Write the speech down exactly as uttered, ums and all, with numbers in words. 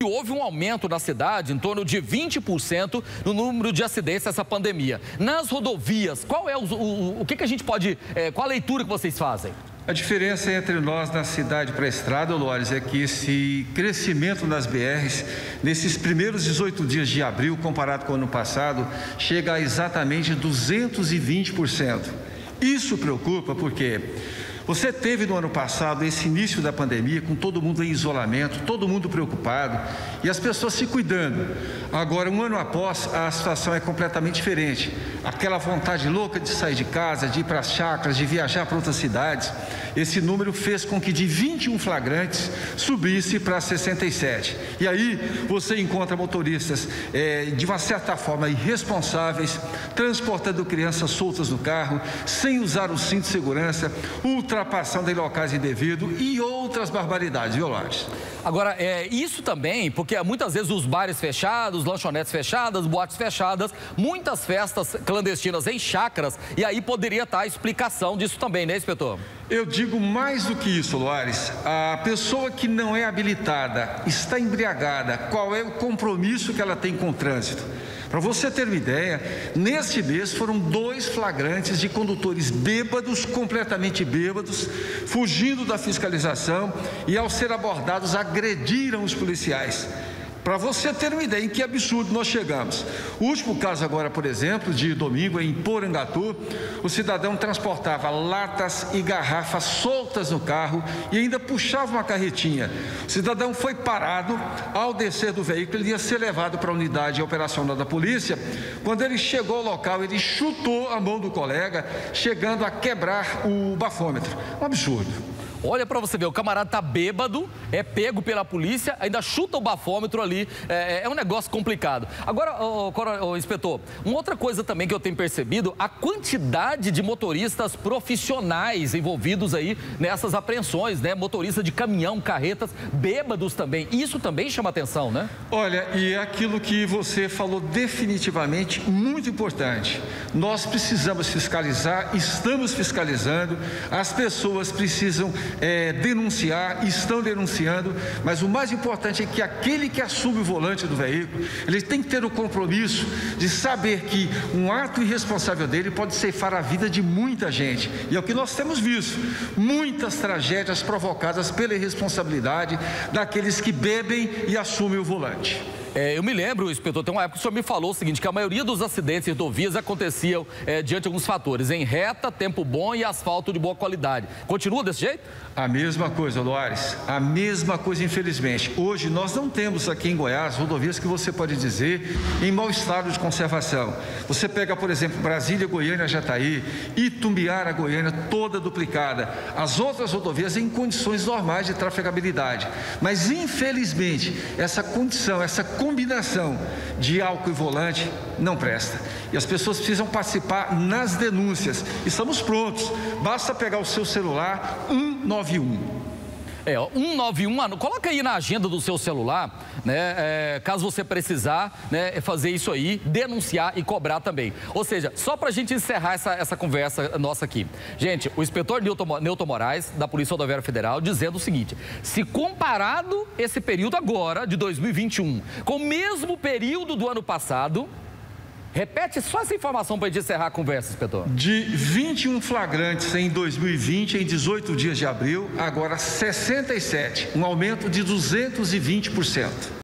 houve um aumento na cidade em torno de vinte por cento no número de acidentes dessa pandemia. Nas rodovias, qual é o, o, o que, que a gente pode, é, qual a leitura que vocês fazem? A diferença entre nós na cidade para a estrada, Lores, é que esse crescimento nas B Rs, nesses primeiros dezoito dias de abril, comparado com o ano passado, chega a exatamente duzentos e vinte por cento. Isso preocupa porque você teve no ano passado esse início da pandemia com todo mundo em isolamento, todo mundo preocupado e as pessoas se cuidando. Agora, um ano após, a situação é completamente diferente. Aquela vontade louca de sair de casa, de ir para as chácaras, de viajar para outras cidades, esse número fez com que de vinte e um flagrantes subisse para sessenta e sete. E aí você encontra motoristas é, de uma certa forma irresponsáveis, transportando crianças soltas no carro, sem usar o cinto de segurança, ultrapassando em locais indevidos e outras barbaridades, viu, Lores? Agora, é, isso também, porque muitas vezes os bares fechados, lanchonetes fechadas, boates fechadas, muitas festas clandestinas em chácaras, e aí poderia estar a explicação disso também, né, inspetor? Eu digo mais do que isso, Loares. A pessoa que não é habilitada, está embriagada, qual é o compromisso que ela tem com o trânsito? Para você ter uma ideia, neste mês foram dois flagrantes de condutores bêbados, completamente bêbados, fugindo da fiscalização e, ao ser abordados, agrediram os policiais. Para você ter uma ideia em que absurdo nós chegamos. O último caso agora, por exemplo, de domingo em Porangatu, o cidadão transportava latas e garrafas soltas no carro e ainda puxava uma carretinha. O cidadão foi parado, ao descer do veículo, ele ia ser levado para a unidade operacional da polícia. Quando ele chegou ao local, ele chutou a mão do colega, chegando a quebrar o bafômetro. Um absurdo. Olha para você ver, o camarada tá bêbado, é pego pela polícia, ainda chuta o bafômetro ali, é, é um negócio complicado. Agora, ô, ô, ô, inspetor, uma outra coisa também que eu tenho percebido, a quantidade de motoristas profissionais envolvidos aí nessas apreensões, né? Motorista de caminhão, carretas, bêbados também, isso também chama atenção, né? Olha, e é aquilo que você falou definitivamente muito importante. Nós precisamos fiscalizar, estamos fiscalizando, as pessoas precisam É, denunciar, estão denunciando, mas o mais importante é que aquele que assume o volante do veículo, ele tem que ter o compromisso de saber que um ato irresponsável dele pode ceifar a vida de muita gente, e é o que nós temos visto, muitas tragédias provocadas pela irresponsabilidade daqueles que bebem e assumem o volante. É, eu me lembro, inspetor, tem uma época que o senhor me falou o seguinte, que a maioria dos acidentes em rodovias aconteciam é, diante de alguns fatores, em reta, tempo bom e asfalto de boa qualidade. Continua desse jeito? A mesma coisa, Loares, a mesma coisa, infelizmente. Hoje nós não temos aqui em Goiás rodovias que você pode dizer em mau estado de conservação. Você pega, por exemplo, Brasília, Goiânia, Jataí, Itumbiara, Goiânia, toda duplicada. As outras rodovias em condições normais de trafegabilidade. Mas, infelizmente, essa condição, essa combinação de álcool e volante não presta. E as pessoas precisam participar nas denúncias. Estamos prontos. Basta pegar o seu celular, um nove um. É, um nove um, coloca aí na agenda do seu celular, né, é, caso você precisar, né, fazer isso aí, denunciar e cobrar também. Ou seja, só para a gente encerrar essa, essa conversa nossa aqui. Gente, o inspetor Newton, Newton Moraes, da Polícia Rodoviária Federal, dizendo o seguinte, se comparado esse período agora, de dois mil e vinte e um, com o mesmo período do ano passado... Repete só essa informação para a gente encerrar a conversa, inspetor. De vinte e um flagrantes em dois mil e vinte, em dezoito dias de abril, agora sessenta e sete, um aumento de duzentos e vinte por cento.